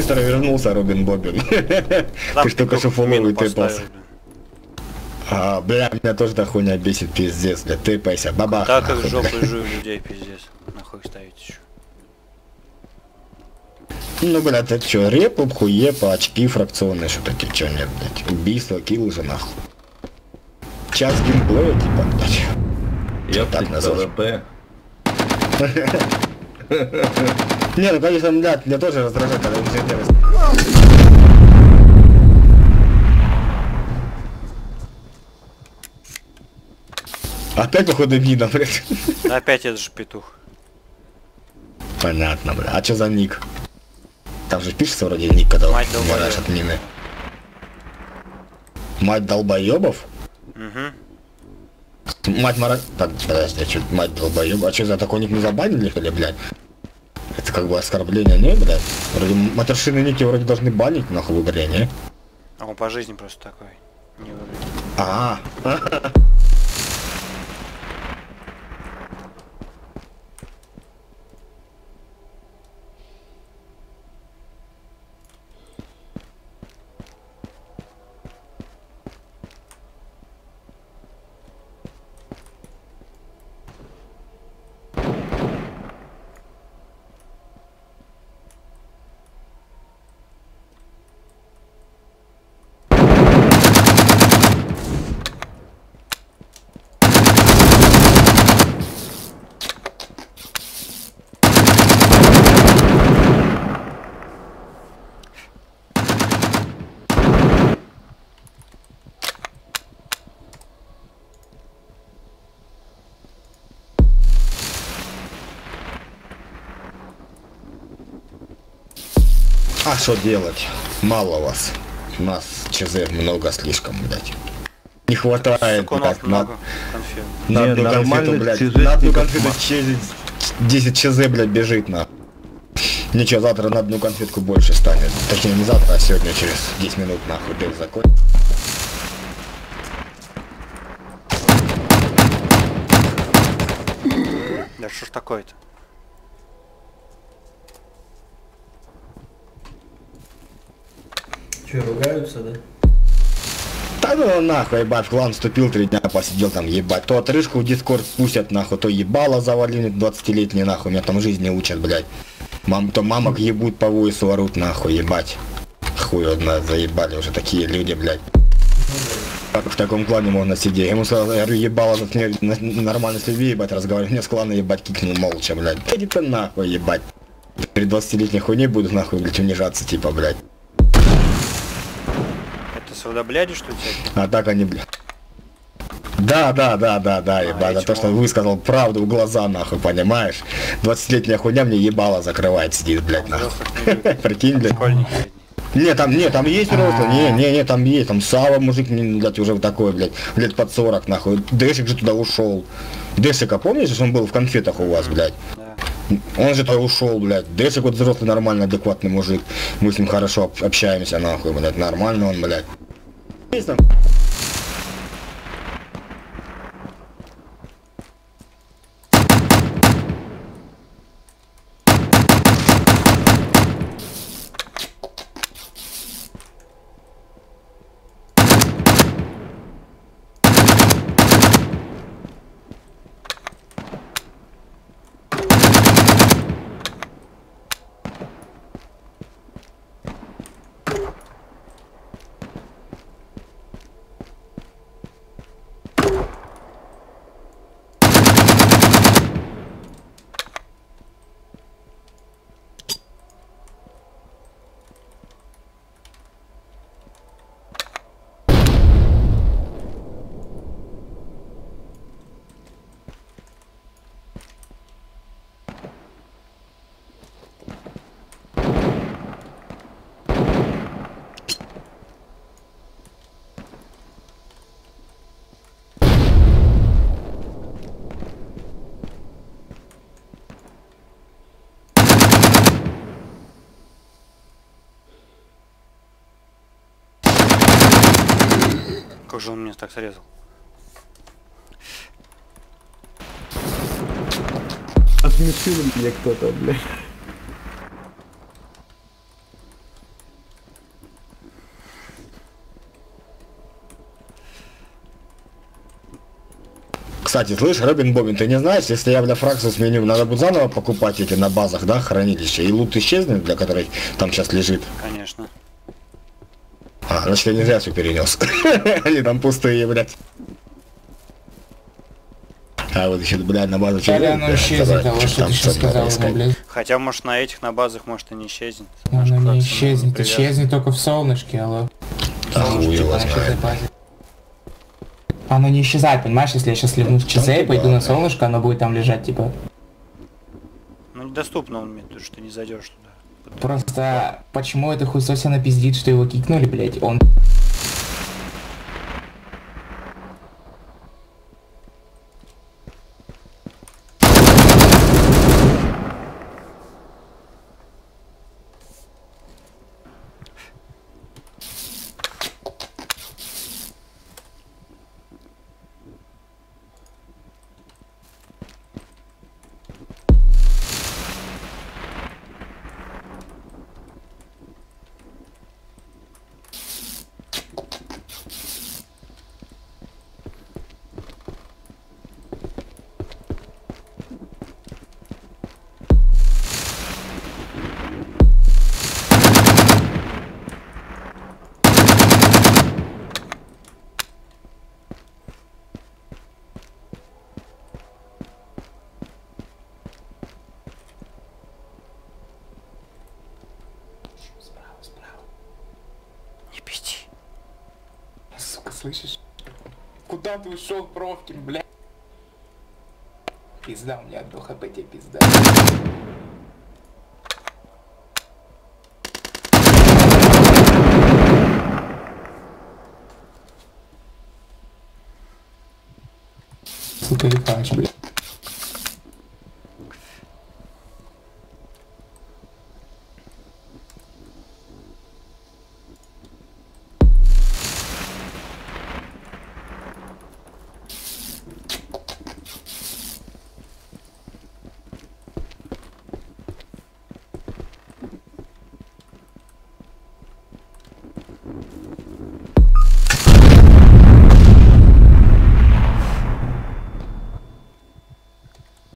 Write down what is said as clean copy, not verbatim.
быстро вернулся, Робин Бобин. Ты ж только что фуловый тэпался. А, бля, меня тоже та хуйня бесит, пиздец, бля, тэпайся, бабах. Так как жопы жую людей, пиздец. Нахуй ставить еще. Ну, бля, ты чё, репу, хуепа, очки фракционные, что такие, чё нет, блядь. Убийство, килл же, нахуй. Час геймплея, типа, блядь. Я так назвал. ПВП. Не, ну, конечно, блядь, меня тоже раздражает, когда инженеры... Опять, походу, мина, блядь. Опять этот же петух. Понятно, бля. А чё за ник? Там же пишется вроде ник, когда умираешь от мины. Мать долбоёбов? Угу. Мать мара... Так, подожди, а чё, мать долбоёбов? А чё, за такой ник не забанили, что ли, блядь? Это как бы оскорбление, не, блядь? Вроде матершины ники вроде должны банить, нахуй, в игре, не? А он по жизни просто такой. Не выглядит. А что делать? Мало вас. У нас ЧЗ много слишком, блядь. Не хватает, Сука, у нас много конфет. на одну конфету, блядь. На одну конфету 10 ЧЗ, блядь, бежит на. Ничего, завтра на одну конфетку больше станет. Точнее, не завтра, а сегодня через 10 минут, нахуй, день закончится. Да что ж такое-то? Че, ругаются, да? Да ну нахуй, ебать, в клан вступил, 3 дня посидел там, ебать. То отрыжку в Дискорд пустят, нахуй, то ебало завалили 20-летние, нахуй, меня там жизни учат, блядь. То мамок ебут по войсу, орут, нахуй, ебать. Хуй одна, заебали уже такие люди, блядь. Как в таком клане можно сидеть? Ему сказал, я говорю, ебало, нормально с людьми, ебать, разговариваю, мне с клана, ебать, кикнул молча, блядь. Иди ты нахуй, ебать. При 20-летней хуйне буду, нахуй, блядь, унижаться, типа, блядь. Сюда, блядь, что тебя? А так они, блядь. Да, ебать, за то, что высказал правду в глаза, нахуй, понимаешь? 20-летняя хуйня мне ебало закрывает, сидит, блядь, нахуй. Прикинь, блядь. Не, там есть просто, не, там есть, там Сава, мужик, блядь, уже такой, блядь, лет под 40, нахуй. Дэшик же туда ушел. Дэшика, помнишь, что он был в конфетах у вас, блядь? Он же туда ушел, блядь. Дэшик вот взрослый, нормальный, адекватный мужик. Мы с ним хорошо общаемся, нахуй, блядь, нормально он, блядь. Есть там? Как же он меня так срезал? Отмешил меня кто-то, блядь. Кстати, слышь, Робин Бобин, ты не знаешь, если я, бля, фракцию сменю, надо будет заново покупать эти на базах, да, хранилища, и лут исчезнет, для которых там сейчас лежит. Конечно. А, значит, я не зря все перенес. Они там пустые, блядь. А вот еще, блядь, на базу через... Оно исчезнет, того, что ты сейчас сказал, блядь. Хотя, может, на этих, на базах, может, и не исчезнет. Оно не исчезнет, исчезнет только в солнышке, алло. Охуело, знает. Оно не исчезает, понимаешь, если я сейчас ливну в ЧЗ и пойду на солнышко, оно будет там лежать, типа. Ну, недоступно он мне, потому что ты не зайдешь туда. Просто, почему это хуйсосина пиздит, что его кикнули, блядь, он... Не пизди. Сука, слышишь? Куда ты ушел, Провкин, блядь? Пизда, у меня одно хп, тебе пизда. Сука, лихач, блядь.